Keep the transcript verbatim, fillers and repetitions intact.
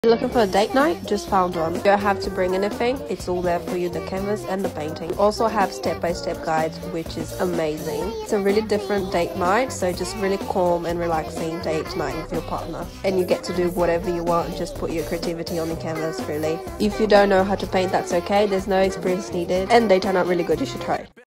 You're looking for a date night? Just found one. You don't have to bring anything. It's all there for you, the canvas and the painting. Also have step-by-step guides, which is amazing. It's a really different date night, so just really calm and relaxing date night with your partner. And you get to do whatever you want, just put your creativity on the canvas, really. If you don't know how to paint, that's okay. There's no experience needed. And they turn out really good. You should try it.